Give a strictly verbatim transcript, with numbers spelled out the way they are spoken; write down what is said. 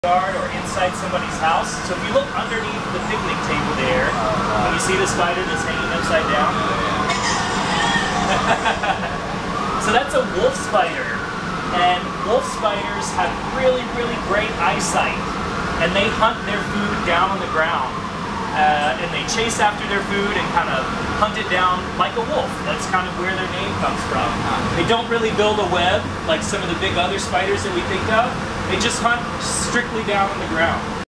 yard or inside somebody's house. So if you look underneath the picnic table there, and you see the spider that's hanging upside down. So that's a wolf spider. And wolf spiders have really, really great eyesight. And they hunt their food down on the ground. Uh, and they chase after their food and kind of hunt it down like a wolf. That's kind of where their name comes from. They don't really build a web like some of the big other spiders that we think of. They just hunt strictly down on the ground.